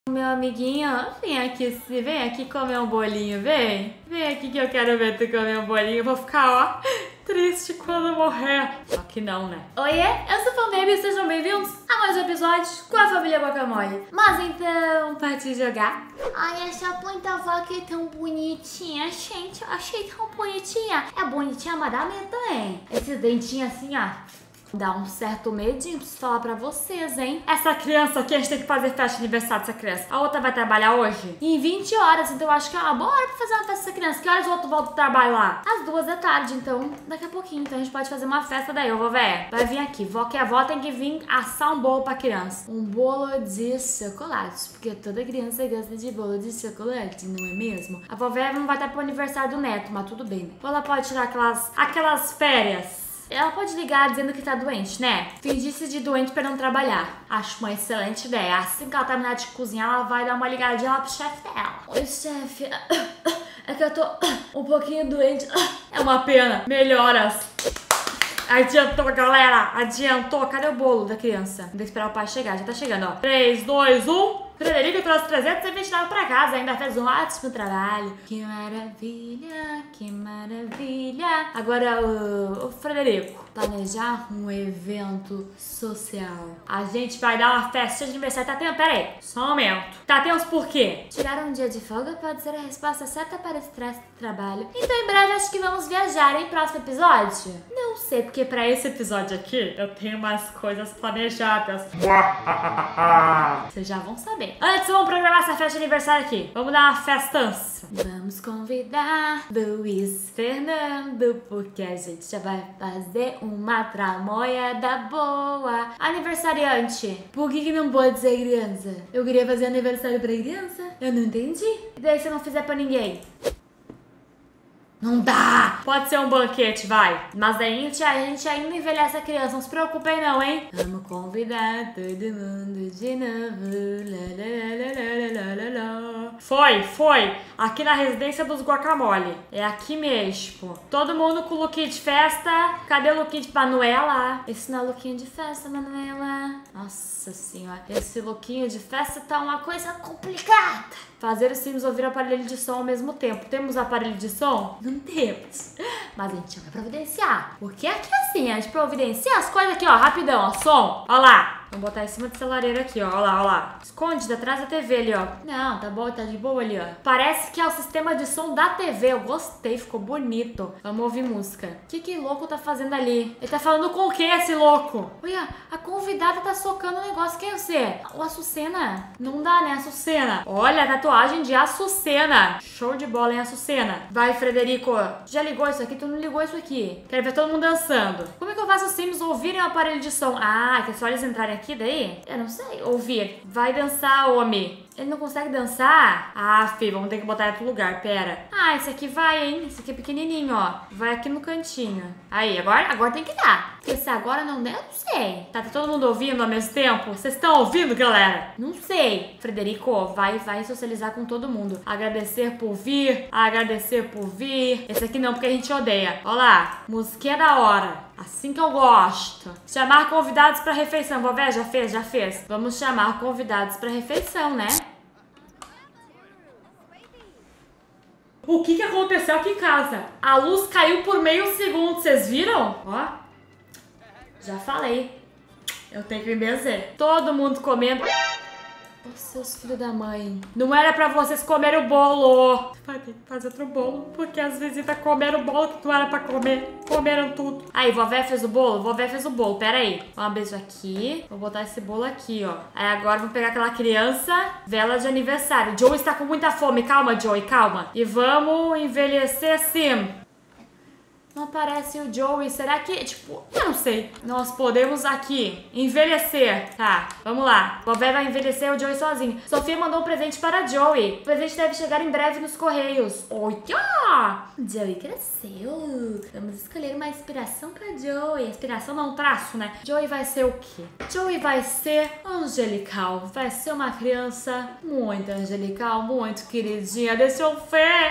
Meu amiguinho, vem aqui comer um bolinho, vem. Vem aqui que eu quero ver tu comer um bolinho. Eu vou ficar, ó, triste quando eu morrer. Só que não, né? Oiê, eu sou a Baby e sejam bem-vindos a mais um episódio com a família Guacamole. Mas então, pra te jogar. Ai, essa planta vaca é tão bonitinha, gente. Achei tão bonitinha. É bonitinha, mas dá medo também. Esses dentinhos assim, ó. Dá um certo medinho, preciso falar pra vocês, hein? Essa criança aqui, a gente tem que fazer festa de aniversário dessa criança. A outra vai trabalhar hoje? Em 20 horas, então eu acho que é uma boa hora pra fazer uma festa dessa criança. Que horas o outro volta do trabalho lá? Às 2 da tarde, então daqui a pouquinho. Então a gente pode fazer uma festa daí, ô vovó. Vai vir aqui, que a avó tem que vir assar um bolo pra criança. Um bolo de chocolate, porque toda criança gosta de bolo de chocolate, não é mesmo? A vovó não vai estar pro aniversário do neto, mas tudo bem, né? Ou ela pode tirar aquelas férias. Ela pode ligar dizendo que tá doente, né? Fingir-se de doente pra não trabalhar. Acho uma excelente ideia. Assim que ela terminar de cozinhar, ela vai dar uma ligadinha lá pro chefe dela. Oi, chefe. É que eu tô um pouquinho doente. É uma pena. Melhoras. Adiantou, galera. Adiantou. Cadê o bolo da criança? Tem que esperar o pai chegar. Já tá chegando, ó. 3, 2, 1... Frederico trouxe 329 pra casa, ainda fez um ótimo trabalho. Que maravilha, que maravilha. Agora, o Frederico, planejar um evento social. A gente vai dar uma festa de aniversário. Tá tendo? Pera aí, só um momento. Tá tendo por quê? Tirar um dia de folga pode ser a resposta certa para esse trabalho. Então, em breve, acho que vamos viajar, hein? Próximo episódio? Não sei, porque pra esse episódio aqui, eu tenho umas coisas planejadas. Vocês já vão saber. Antes, vamos programar essa festa de aniversário aqui. Vamos dar uma festança. Vamos convidar Luiz Fernando, porque a gente já vai fazer uma tramoiada boa. Aniversariante. Por que não pode ser criança? Eu queria fazer aniversário pra criança. Eu não entendi. E daí se eu não fizer pra ninguém? Não dá! Pode ser um banquete, vai. Mas daí a gente ainda envelhece a criança. Não se preocupem não, hein? Vamos convidar todo mundo de novo. Foi. Aqui na residência dos Guacamole. É aqui mesmo. Todo mundo com lookinho de festa. Cadê o lookinho de Manuela? Esse não é lookinho de festa, Manuela. Nossa senhora. Esse lookinho de festa tá uma coisa complicada. Fazer os Sims ouvir aparelho de som ao mesmo tempo. Temos aparelho de som? Não temos. Mas a gente vai providenciar. Porque aqui assim, a gente providencia as coisas aqui, ó, rapidão, ó, som. Ó lá. Vamos botar em cima dessa lareira aqui, ó. Ó lá. Esconde atrás da TV ali, ó. Não, tá bom, tá de boa ali, ó. Parece que é o sistema de som da TV. Eu gostei, ficou bonito. Vamos ouvir música. O que louco tá fazendo ali? Ele tá falando com o que, esse louco? Olha, a convidada tá socando o negócio. Quem é você? O Açucena? Não dá, né, Açucena? Olha, tatuagem de Açucena. Show de bola, hein, Açucena? Vai, Frederico. Já ligou isso aqui? Tu não ligou isso aqui. Quero ver todo mundo dançando. Como é que eu faço os Sims ouvirem o aparelho de som? Ah, que é só eles entrarem aqui daí? Eu não sei. Ouvir. Vai dançar, homem. Ele não consegue dançar? Ah, filho, vamos ter que botar em outro lugar, pera. Ah, esse aqui vai, hein? Esse aqui é pequenininho, ó. Vai aqui no cantinho. Aí, agora tem que dar. Porque se agora não der, eu não sei. Tá todo mundo ouvindo ao mesmo tempo? Vocês estão ouvindo, galera? Não sei. Frederico, vai socializar com todo mundo. Agradecer por vir, agradecer por vir. Esse aqui não, porque a gente odeia. Ó lá, musiquinha da hora. Assim que eu gosto. Chamar convidados pra refeição. Vovó, já fez. Vamos chamar convidados pra refeição, né? O que aconteceu aqui em casa? A luz caiu por meio segundo. Vocês viram? Ó. Já falei. Eu tenho que me benzer. Todo mundo comendo. Ô, seus filhos da mãe. Não era pra vocês comerem o bolo. Vai ter que fazer outro bolo. Porque as visitas comeram o bolo que não era pra comer. Comeram tudo. Aí, vovó fez o bolo? Vovó fez o bolo. Pera aí. Vamos abrir isso aqui. Vou botar esse bolo aqui, ó. Aí agora vamos pegar aquela criança. Vela de aniversário. Joey está com muita fome. Calma, Joey, calma. E vamos envelhecer assim. Não aparece o Joey. Será que, tipo, eu não sei. Nós podemos aqui envelhecer. Tá, vamos lá. Vovó vai envelhecer o Joey sozinho. Sofia mandou um presente para Joey. O presente deve chegar em breve nos correios. Olha! Joey cresceu. Vamos escolher uma inspiração para Joey. Inspiração não, traço, né? Joey vai ser o quê? Joey vai ser angelical. Vai ser uma criança muito angelical, muito queridinha. Deixa eu ver. Para,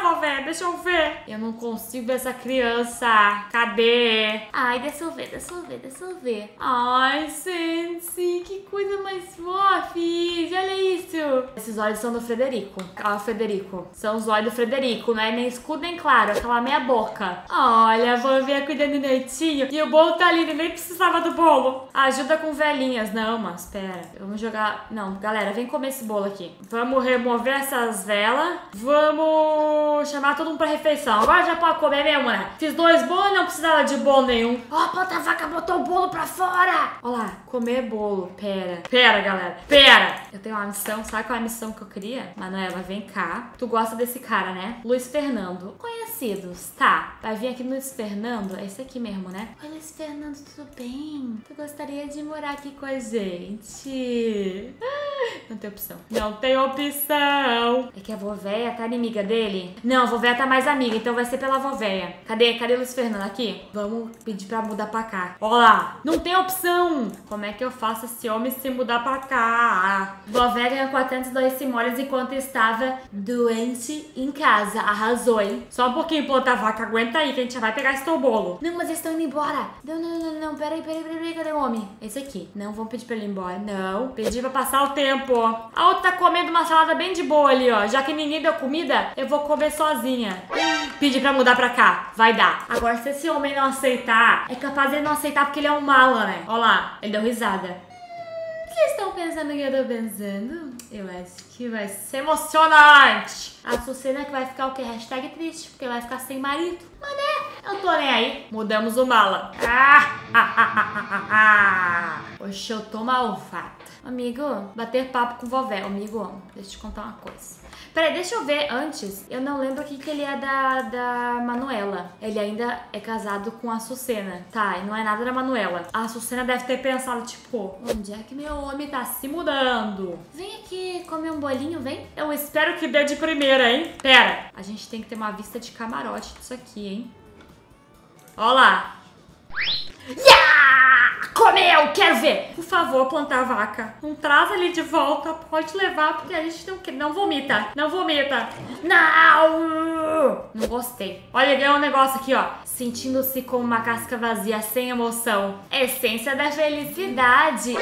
vové? Deixa eu ver. Eu não consigo ver essa criança. Cadê? Ai, deixa eu ver. Ai, gente, que coisa mais fofa. Olha isso. Esses olhos são do Frederico. Olha o Frederico. São os olhos do Frederico, não é nem escuro nem claro. Aquela meia boca. Olha, a vové cuidando do netinho. E o bolo tá ali, nem precisava do bolo. Ajuda com velhinhas. Não, mas pera. Vamos jogar... Não, galera, vem comer esse bolo aqui. Vamos remover essas velas. Vamos chamar todo mundo pra refeição. Agora já pode comer mesmo, né? Fiz 2 bolos e não precisava de bolo nenhum. Ó, a planta-vaca botou o bolo pra fora. Olha lá, comer bolo. Pera, galera. Pera. Eu tenho uma missão. Sabe qual é a missão que eu queria? Manuela, vem cá. Tu gosta desse cara, né? Luiz Fernando. Conhecidos. Tá. Vai vir aqui no Luiz Fernando. É esse aqui mesmo, né? Oi, Luiz Fernando, tudo bem? Tu gostaria de morar aqui com a gente? Não tem opção. Não tem opção. É que a vovéia tá inimiga dele? Não, a vovéia tá mais amiga, então vai ser pela vovéia. Cadê o Luiz Fernando aqui? Vamos pedir pra mudar pra cá. Ó lá, não tem opção. Como é que eu faço esse homem se mudar pra cá? Vovéia ganhou 402 simoleons enquanto estava doente em casa. Arrasou, hein? Só um pouquinho, planta-vaca. Aguenta aí que a gente já vai pegar esse teu bolo. Não, mas eles estão indo embora. Não. Peraí. Cadê o homem? Esse aqui. Não, vamos pedir pra ele ir embora. Não. Pedir pra passar o tempo. A outra tá comendo uma salada bem de boa ali, ó. Já que ninguém deu comida, eu vou comer sozinha. Pedir pra mudar pra cá. Vai dar. Agora, se esse homem não aceitar, é capaz de ele não aceitar porque ele é um mala, né? Ó lá. Ele deu risada. O que vocês estão pensando que eu tô pensando? Eu acho que vai ser emocionante. A Sucena que vai ficar o quê? Hashtag triste, porque vai ficar sem marido. Mas né, eu tô nem aí. Mudamos o mala. Oxe, eu tô malvada. Amigo, bater papo com vové. Amigo, deixa eu te contar uma coisa. Peraí, deixa eu ver antes. Eu não lembro o que ele é da Manuela. Ele ainda é casado com a Sucena. Tá, e não é nada da Manuela. A Sucena deve ter pensado, tipo, onde é que meu homem tá se mudando? Vem aqui comer um bolinho, vem. Eu espero que dê de primeira, hein? Pera, a gente tem que ter uma vista de camarote disso aqui, hein? Ó lá. Comeu! Quero ver! Por favor, planta-vaca. Não traz ele de volta. Pode levar, porque a gente não vomita. Não vomita. Não! Não gostei. Olha, ganhou um negócio aqui, ó. Sentindo-se como uma casca vazia, sem emoção. Essência da felicidade.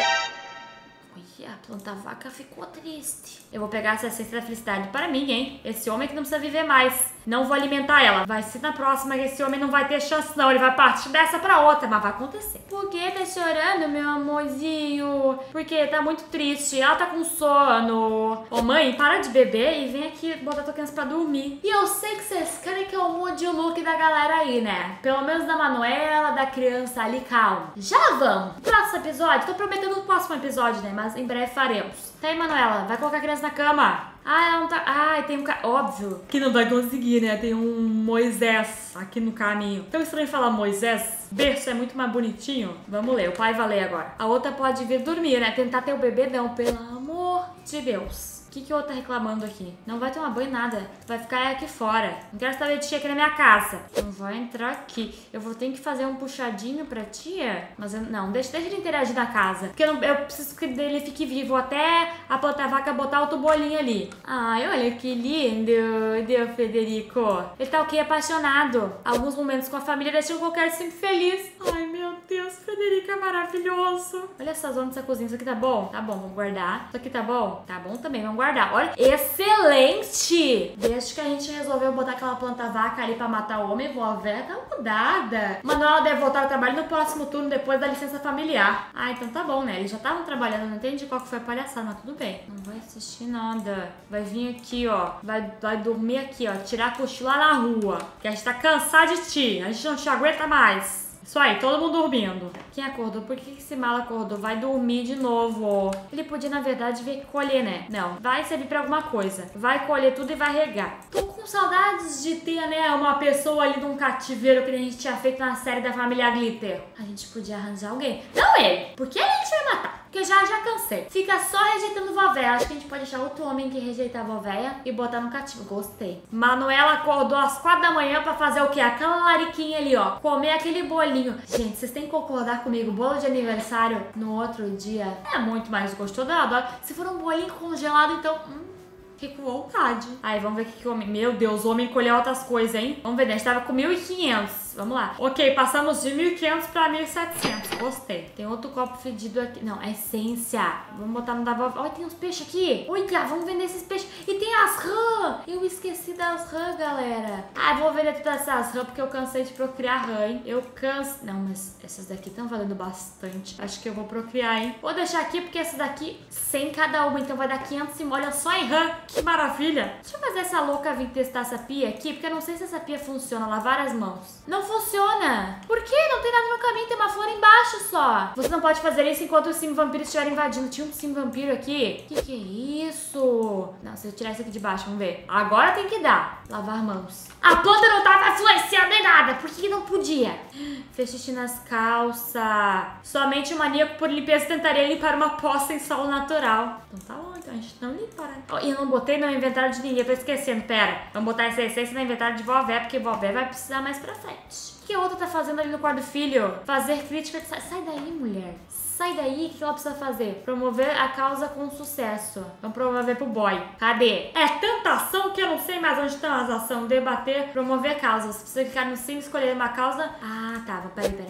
Olha, a planta-vaca ficou triste. Eu vou pegar essa essência da felicidade para mim, hein? Esse homem que não precisa viver mais. Não vou alimentar ela. Vai ser na próxima que esse homem não vai ter chance, não. Ele vai partir dessa pra outra, mas vai acontecer. Por que tá chorando, meu amorzinho? Porque tá muito triste. Ela tá com sono. Ô, mãe, para de beber e vem aqui botar tua criança pra dormir. E eu sei que vocês querem que eu mude o look da galera aí, né? Pelo menos da Manuela, da criança ali, calma. Já vamos. Próximo episódio. Tô prometendo no próximo episódio, né? Mas em breve faremos. Tá aí, Manuela. Vai colocar a criança na cama. Ah, ela não tá... Ah, tem um cara... Óbvio que não vai conseguir, né? Tem um Moisés aqui no caminho. Tão estranho falar Moisés. Berço é muito mais bonitinho. Vamos ler. O pai vai ler agora. A outra pode vir dormir, né? Tentar ter o bebê, não. Pelo amor de Deus. O que a outra tá reclamando aqui? Não vai tomar banho nada. Vai ficar aqui fora. Não quero saber de tia aqui na minha casa. Não vai entrar aqui. Eu vou ter que fazer um puxadinho pra tia. Mas eu, não, deixa ele interagir na casa. Porque eu preciso que ele fique vivo até a planta-vaca botar outro bolinho ali. Ai, olha que lindo. Deus, Frederico. Ele tá o quê? Apaixonado. Alguns momentos com a família deixam qualquer sempre feliz. Ai, meu Deus, Frederico é maravilhoso. Olha essa zona dessa cozinha. Isso aqui tá bom? Tá bom, vamos guardar. Isso aqui tá bom? Tá bom também, vamos guardar. Olha, excelente! Desde que a gente resolveu botar aquela planta-vaca ali pra matar o homem, vové tá mudada. Manuela deve voltar ao trabalho no próximo turno, depois da licença familiar. Ah, então tá bom, né? Eles já estavam trabalhando, não entendi qual que foi a palhaçada, mas tudo bem. Não vai assistir nada. Vai vir aqui, ó. Vai dormir aqui, ó. Tirar cochilo lá na rua. Que a gente tá cansado de ti. A gente não te aguenta mais. Isso aí, todo mundo dormindo. Quem acordou? Por que esse mala acordou? Vai dormir de novo. Ele podia, na verdade, vir colher, né? Não, vai servir pra alguma coisa. Vai colher tudo e vai regar. Tô com saudades de ter, né, uma pessoa ali num cativeiro que a gente tinha feito na série da família Glitter. A gente podia arranjar alguém. Não ele, porque a gente vai matar. Porque já cansei. Fica só rejeitando vové. Acho que a gente pode achar outro homem que rejeitar a vovéia e botar no cativo. Gostei. Manuela acordou às 4 da manhã pra fazer o quê? Aquela lariquinha ali, ó. Comer aquele bolinho. Gente, vocês têm que concordar comigo. Bolo de aniversário no outro dia é muito mais gostoso. Eu adoro. Se for um bolinho congelado, então... Fiquei com vontade. Aí, vamos ver o que o homem... Meu Deus, o homem colheu outras coisas, hein? Vamos ver, né? A gente tava com 1.500. Vamos lá. Ok, passamos de 1.500 pra 1.700. Gostei. Tem outro copo fedido aqui. Não, é essência. Vamos botar no da vovó. Olha, tem uns peixes aqui. Olha, vamos vender esses peixes. E tem as rã. Eu esqueci das rã, galera. Ah, eu vou vender todas essas rã porque eu cansei de procriar rã, hein? Eu canso... Não, mas essas daqui estão valendo bastante. Acho que eu vou procriar, hein? Vou deixar aqui porque essas daqui 100 cada uma. Então vai dar 500 e molha só em rã. Que maravilha. Deixa eu fazer essa louca vir testar essa pia aqui, porque eu não sei se essa pia funciona. Lavar as mãos. Não funciona. Por quê? Não tem nada no caminho. Tem uma flor embaixo só. Você não pode fazer isso enquanto os sim vampiros estiverem invadindo. Tinha um sim vampiro aqui. Que é isso? Não, se eu tirar isso aqui de baixo, vamos ver. Agora tem que dar. Lavar mãos. A planta não tava influenciando em nada. Por que não podia? Fez xixi nas calças. Somente o maníaco por limpeza tentaria limpar uma poça em solo natural. Então tá bom, então a gente não limpa, né? Oh, e eu não botei no inventário de ninguém, tô esquecendo. Pera, vamos botar essa essência no inventário de vovó, porque vovó vai precisar mais pra frente. O que a outra tá fazendo ali no quarto do filho? Fazer crítica. Sai daí, mulher. Sai daí, o que ela precisa fazer? Promover a causa com sucesso. Vamos promover pro boy. Cadê? É tanta ação que eu não sei mais onde estão as ações. Debater, promover causas. Precisa clicar no sim, escolher uma causa. Ah, tá.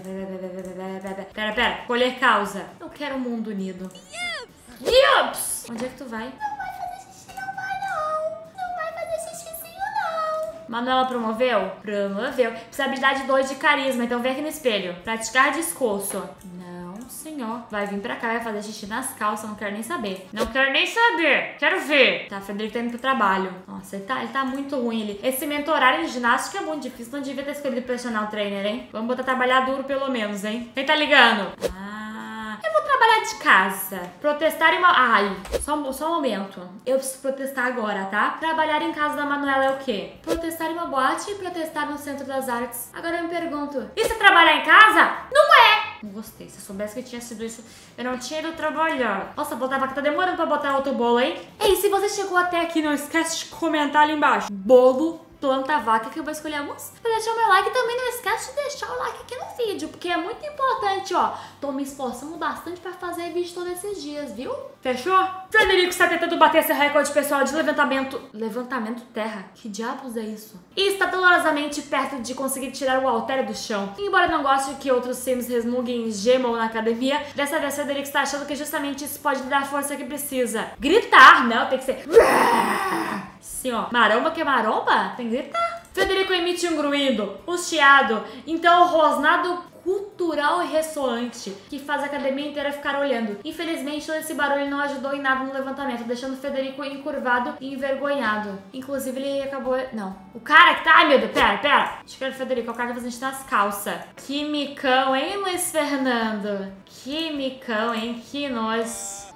Pera. Escolher causa. Eu quero um mundo unido. Yups! Onde é que tu vai? Não vai fazer xixi, não vai não. Não vai fazer xixizinho não. Manuela promoveu? Promoveu. Precisa habilidade 2 de carisma, então vem aqui no espelho. Praticar discurso. Senhor, vai vir pra cá, vai fazer xixi nas calças, não quero nem saber. Não quero nem saber, quero ver. Tá, Frederico tá indo pro trabalho. Nossa, ele tá muito ruim ele. Esse mentorar em ginástica é muito difícil, não devia ter escolhido personal trainer, hein? Vamos botar trabalhar duro pelo menos, hein? Quem tá ligando? Eu vou trabalhar de casa. Protestar em uma... Ai, só um momento. Eu preciso protestar agora, tá? Trabalhar em casa da Manuela é o quê? Protestar em uma boate e protestar no Centro das Artes. Agora eu me pergunto, isso é trabalhar em casa? Não é! Não gostei. Se eu soubesse que tinha sido isso, eu não tinha ido trabalhar. Nossa, a vaca tá demorando pra botar outro bolo, hein? Ei, se você chegou até aqui, não esquece de comentar ali embaixo. Bolo, planta vaca, que eu vou escolher alguns. Pra deixar o meu like, também não esquece de deixar o like aqui no vídeo, porque é muito importante, ó. Tô me esforçando bastante pra fazer vídeo todos esses dias, viu? Fechou? Frederico está tentando bater esse recorde pessoal de levantamento... Levantamento terra? Que diabos é isso? E está dolorosamente perto de conseguir tirar o halter do chão. Embora não goste que outros sims resmunguem e gemam na academia, dessa vez Frederico está achando que justamente isso pode lhe dar a força que precisa. Gritar, não, tem que ser... Sim, ó. Maromba que é maromba? Tem que gritar. Frederico emite um grunhido, um chiado, então o rosnado cultural e ressoante, que faz a academia inteira ficar olhando. Infelizmente, todo esse barulho não ajudou em nada no levantamento, deixando o Frederico encurvado e envergonhado. Inclusive, ele acabou... Não. O cara que tá... Ai, meu Deus, pera. Acho que era o Frederico, é o cara que tá fazendo xixi nas calças. Que micão, hein, Luiz Fernando? Que micão, hein? Que nós.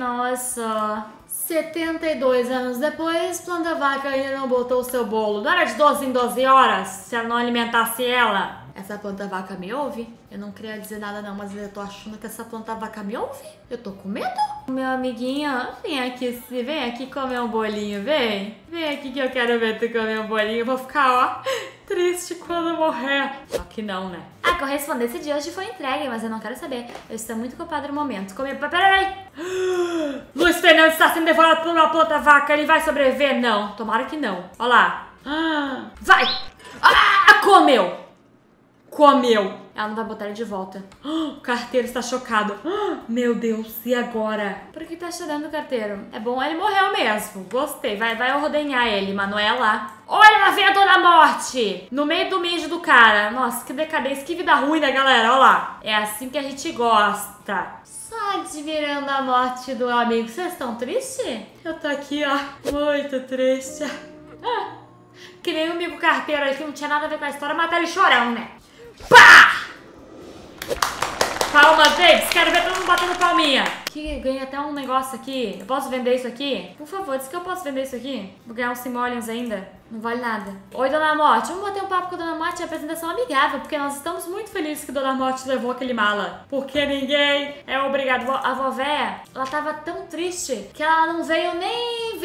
72 anos depois, Planta Vaca ainda não botou o seu bolo. Não era de 12 em 12 horas, se ela não alimentasse ela. Essa planta vaca me ouve? Eu não queria dizer nada não, mas eu tô achando que essa planta vaca me ouve. Eu tô com medo. Meu amiguinho, vem aqui comer um bolinho, vem. Vem aqui que eu quero ver tu comer um bolinho. Eu vou ficar, ó, triste quando eu morrer. Só que não, né? A correspondência de hoje foi entregue, mas eu não quero saber. Eu estou muito ocupada no momento. Peraí. Luiz Fernando está sendo devorado por uma planta vaca. Ele vai sobreviver? Não. Tomara que não. Olha lá. Vai. Comeu. Ela não vai botar ele de volta. O carteiro está chocado. Meu Deus, e agora? Por que tá chorando o carteiro? É bom, ele morreu mesmo. Gostei, vai ordenhar ele, Manuela. Olha, lá vem a Dona Morte! No meio do mijo do cara. Nossa, que decadência, que vida ruim, né, galera? Olha lá. É assim que a gente gosta. Só admirando a morte do amigo. Vocês estão tristes? Eu tô aqui, ó, muito triste. Que nem o amigo carteiro aí, que não tinha nada a ver com a história, matar ele chorando, né? Pá! Palmas, babies. Quero ver todo mundo batendo palminha. Que ganha até um negócio aqui. Eu posso vender isso aqui? Por favor, diz que eu posso vender isso aqui. Vou ganhar uns simoleons ainda. Não vale nada. Oi, Dona Morte. Vamos bater um papo com a Dona Morte e apresentação amigável, porque nós estamos muito felizes que Dona Morte levou aquele mala. Porque ninguém é obrigado. A vovó, ela tava tão triste que ela não veio nem ver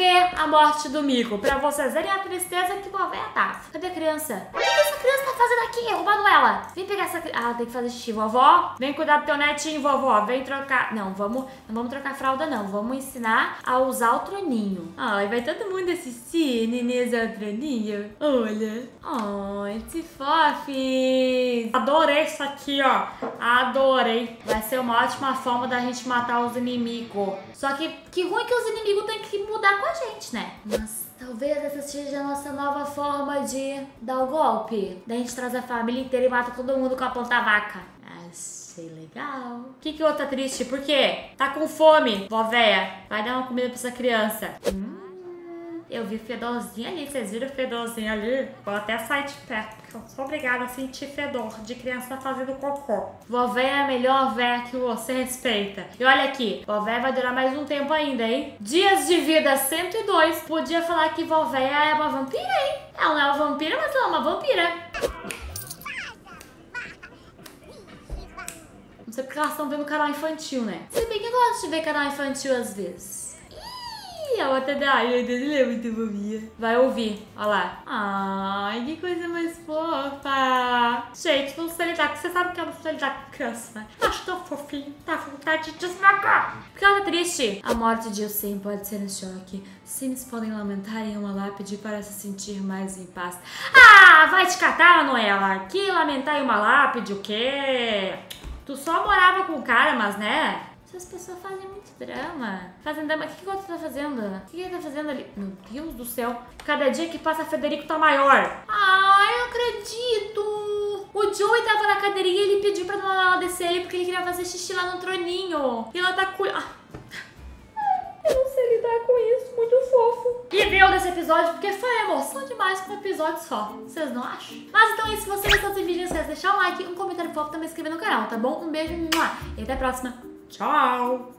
ver a morte do mico, pra vocês verem a tristeza que vó véia tava. Cadê a criança? O que essa criança tá fazendo aqui? Roubando ela. Vem pegar essa criança. Ah, ela tem que fazer xixi. Vovó, vem cuidar do teu netinho, vovó. Vem trocar. Não vamos trocar fralda, não. Vamos ensinar a usar o troninho. Ai, vai todo mundo assistir, Nenê usar o troninho. Olha. Ai, que fofes. Adorei isso aqui, ó. Adorei. Vai ser uma ótima forma da gente matar os inimigos. Só que ruim que os inimigos têm que mudar com a gente, né? Mas talvez essa seja a nossa nova forma de dar o golpe. Daí a gente traz a família inteira e mata todo mundo com a ponta-vaca. Achei legal. O que o outro tá triste? Por quê? Tá com fome, vó véia. Vai dar uma comida pra essa criança. Eu vi fedorzinho ali. Vocês viram o fedorzinho ali? Vou até sair de perto, porque eu sou obrigada a sentir fedor de criança fazendo cocô. Vó véia é a melhor véia que você respeita. E olha aqui, vó véia vai durar mais um tempo ainda, hein? Dias de vida 102. Podia falar que vó véia é uma vampira, hein? Ela não é uma vampira, mas ela é uma vampira. Não sei porque elas estão vendo canal infantil, né? Se bem que eu gosto de ver canal infantil às vezes. Ih, a outra ai, Deus, ele é muito bobinha. Vai ouvir, olha lá. Ai, que coisa mais fofa. Gente, não sei lidar, porque você sabe que eu não sei lidar com criança, né? Acho tão fofinho, dá vontade de esmagar. Porque ela tá triste. A morte de Sim pode ser um choque. Sims podem lamentar em uma lápide para se sentir mais em paz. Ah, vai te catar, Manuela. Que lamentar em uma lápide, o quê? Tu só morava com o cara, mas né? Essas pessoas fazem muito drama. Fazem drama. O que o outro tá fazendo? O que ele tá fazendo ali? Meu Deus do céu. Cada dia que passa, Federico tá maior. Ai, eu acredito. O Joey tava na cadeirinha e ele pediu pra ela descer ele porque ele queria fazer xixi lá no troninho. E ela tá com... Eu não sei lidar com isso. Muito fofo. E veio desse episódio porque foi emoção demais com um episódio só. Vocês não acham? Mas então é isso. Se você gostou desse vídeo, não esquece de deixar um like, um comentário fofo e também se inscrever no canal, tá bom? Um beijo e até a próxima. Tchau!